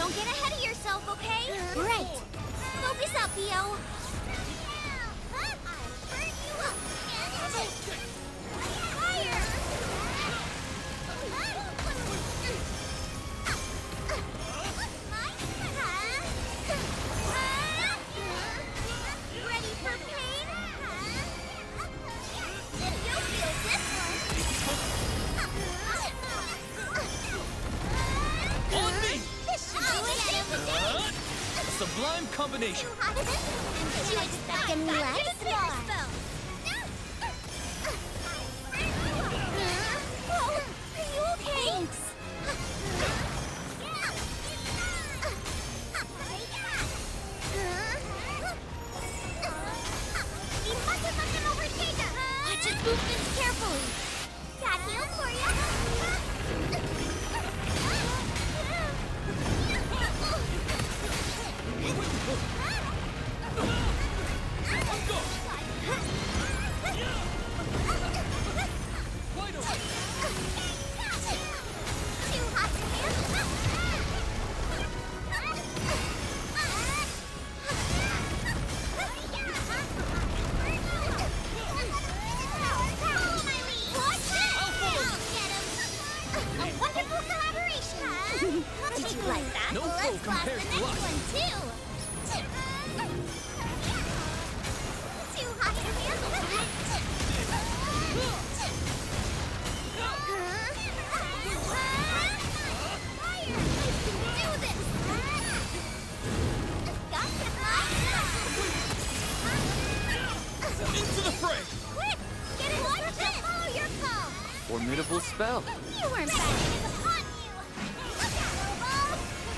Don't get ahead of yourself, okay? Right. Focus up, Theo. I'll burn you up. Fire! Ready for pain? Then you'll feel this one. On me! This should do it again today. Sublime combination. Did you expect any less? Oh, are you okay? Thanks. You mustn't let them overtake us. Watch his movements carefully. Got healed for you. Too hot to handle. Follow my lead. Watch this. I'll get him. A wonderful collaboration. Did you like that? No foe compares to us. One too. Too hot to handle. Fire! Do this. Gotcha. Into the fray! Quick! Get it watch this! Follow your call! Formidable spell. You weren't bad. It's upon you! Look out, Robo!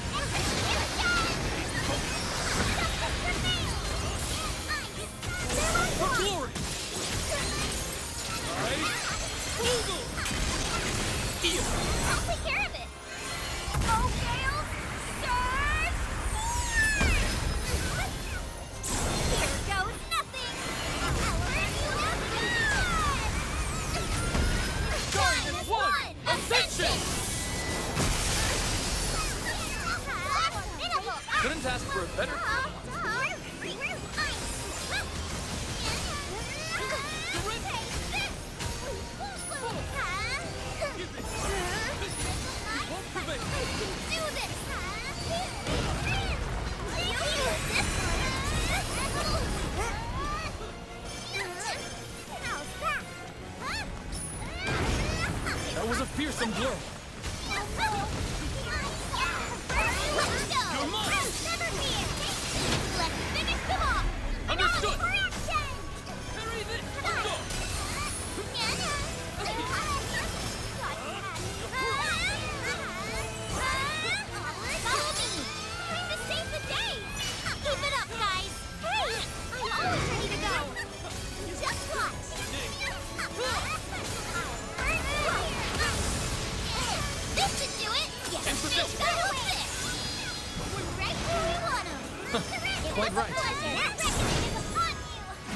For glory! Alright. Google! Here! I'll take care of it! Go, Gale! Surge! Here goes nothing! I'll burn you up good! Giant one! Ascension! Couldn't ask for a better... That was a fearsome blow. Let's go! You're mine! Never fear! Let's finish them off! Understood! For action! Parry this! Come on! Follow me! Time to save the day! Keep it up, guys! Hey! I'm always ready to go! Just watch! This should do it! Yes, Emphasize. this got away! We're right where we want 'em. Quite right. It was a pleasure. That reckoning is upon you.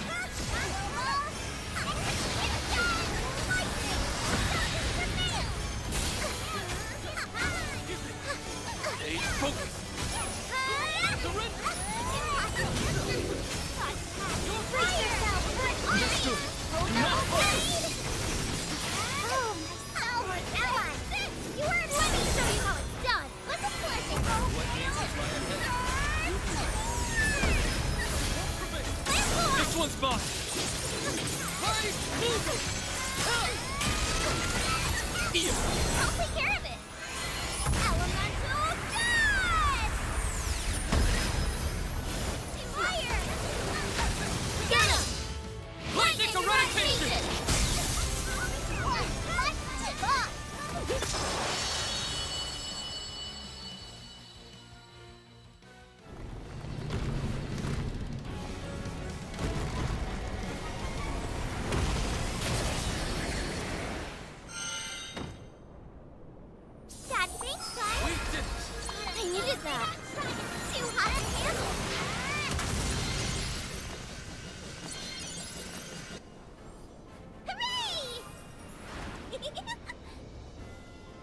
Stay focused. Surrender! Brace yourself. Understood. Hold Not on. focused. Oh, my allies. You heard. Let me show you how it's done. What's a pleasure? This one's mine. Right, Google! Here! I'll take care of it. Elemental dust! Fire! Get him! Lightning eradication! Dad, thanks, guys. We did it! I needed that.